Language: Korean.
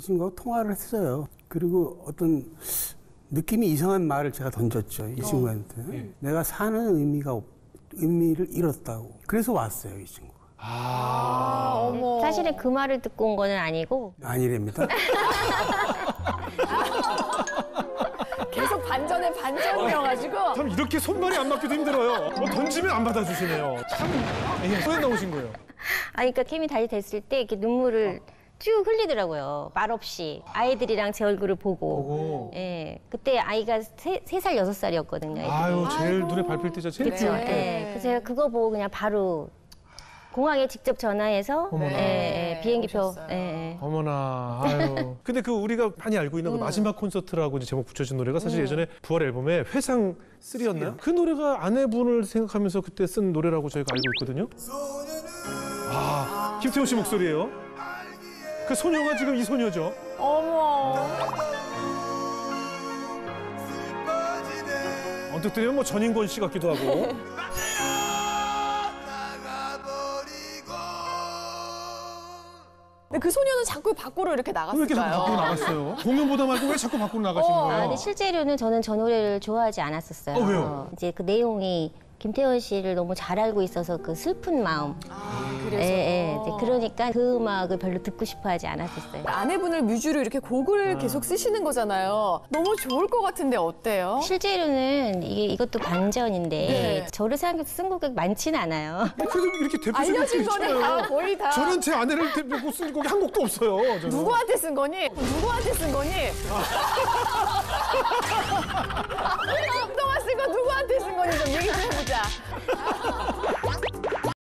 친구하고 통화를 했어요. 그리고 어떤 느낌이 이상한 말을 제가 던졌죠. 이 친구한테. 내가 사는 의미를 잃었다고. 그래서 왔어요, 이 친구가. 어머. 사실은 그 말을 듣고 온 거는 아니고 아니랍니다. 계속 반전에 반전이어가지고. 참 이렇게 손발이 안 맞기도 힘들어요. 뭐 던지면 안 받아주시네요. 참 소연 나오신 거예요. 아니 그러니까 캠이 다시 됐을 때 이렇게 눈물을 쭉 흘리더라고요. 말 없이 아이들이랑 제 얼굴을 보고. 예, 그때 아이가 3살 6살이었거든요. 아유 제일 눈에 밟힐 때죠. 제일. 그렇죠. 예, 그래서 제가 그거 보고 그냥 바로 공항에 직접 전화해서 비행기표. 어머나, 아유. 근데 그 우리가 많이 알고 있는 그 마지막 콘서트라고 이제 제목 붙여진 노래가 사실 예전에 부활 앨범에 회상 3였나요? 그 노래가 아내분을 생각하면서 그때 쓴 노래라고 저희가 알고 있거든요. 아, 김태훈 씨 목소리예요. 그 소녀가 지금 이 소녀죠. 어머. 언뜻 들으면 뭐 전인권 씨 같기도 하고. 근데 그 소녀는 자꾸 밖으로 이렇게 왜 이렇게 자꾸 밖으로 나갔을까요? 나갔어요? 공연보다 말고 왜 자꾸 밖으로 나가시는 거예요? 근데 실제로는 저는 저 노래를 좋아하지 않았었어요. 왜요? 이제 그 내용이 김태원 씨를 너무 잘 알고 있어서 그 슬픈 마음. 그래서. 이제 그러니까 그 음악을 별로 듣고 싶어하지 않았었어요. 아내분을 뮤즈로 이렇게 곡을 계속 쓰시는 거잖아요. 너무 좋을 것 같은데 어때요? 실제로는 이것도 반전인데 네. 저를 생각해서 쓴 곡이 많지는 않아요. 그래도 이렇게 대표적인 알려진 곡도 거는 있잖아요. 다 거의 다. 저는 제 아내를 대표고 쓴 곡이 한 곡도 없어요. 저는. 누구한테 쓴 거니? 누구한테 쓴 거니? 그동안 쓴 거 누구한테 쓴 거니 좀 얘기 좀 해보자.